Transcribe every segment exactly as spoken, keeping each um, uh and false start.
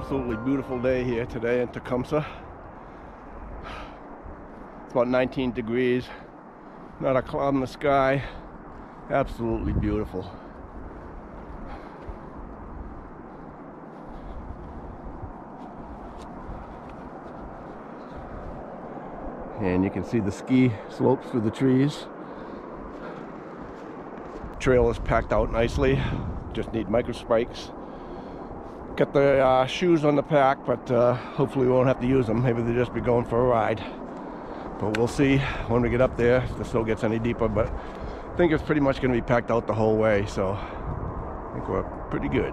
absolutely beautiful day here today in Tecumseh. It's about nineteen degrees, not a cloud in the sky, absolutely beautiful. And you can see the ski slopes through the trees. Trail is packed out nicely, just need micro spikes. Got the uh, shoes on the pack, but uh, hopefully we won't have to use them. Maybe they'll just be going for a ride. But we'll see when we get up there if the snow gets any deeper. But I think it's pretty much going to be packed out the whole way, so I think we're pretty good.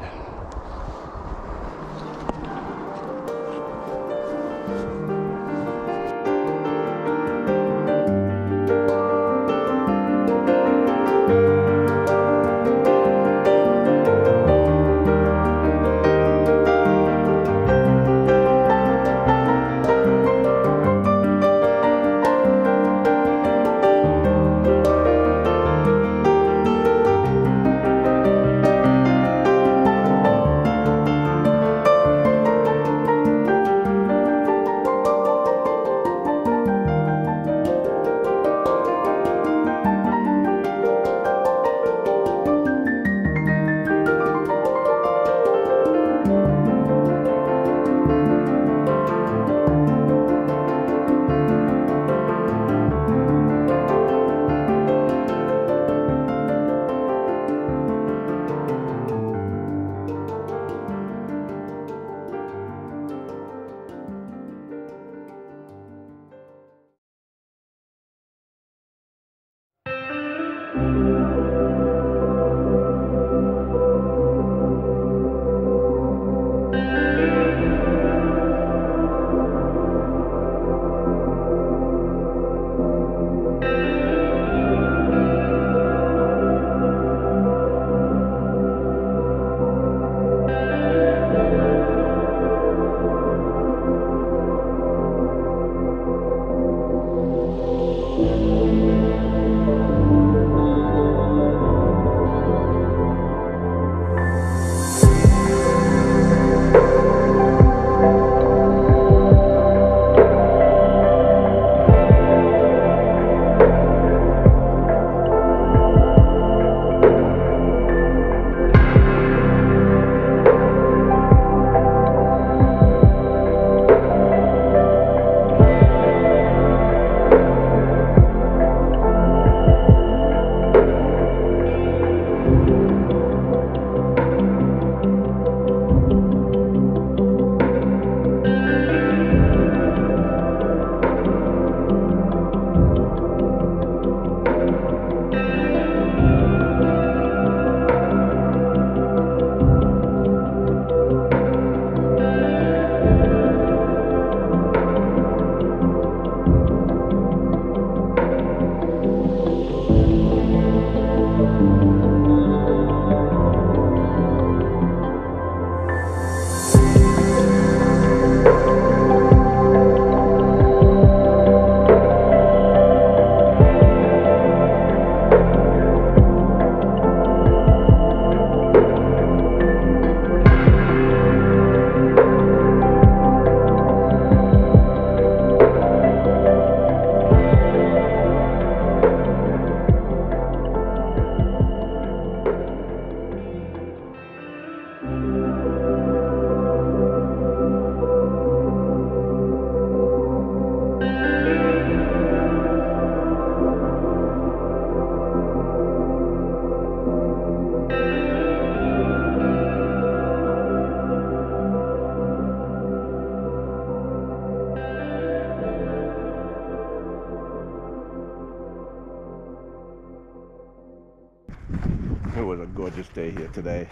It was a gorgeous day here today.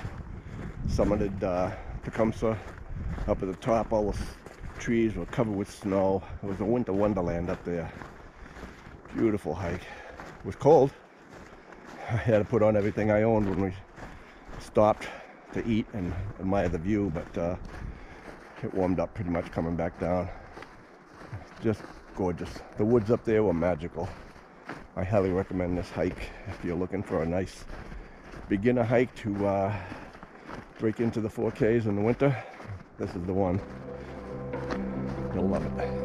Summited uh, Tecumseh. Up at the top, all the trees were covered with snow. It was a winter wonderland up there. Beautiful hike. It was cold. I had to put on everything I owned when we stopped to eat and admire the view, but uh, it warmed up pretty much coming back down. Just gorgeous. The woods up there were magical. I highly recommend this hike if you're looking for a nice beginner hike to uh, break into the four Ks in the winter. This is the one. You'll love it.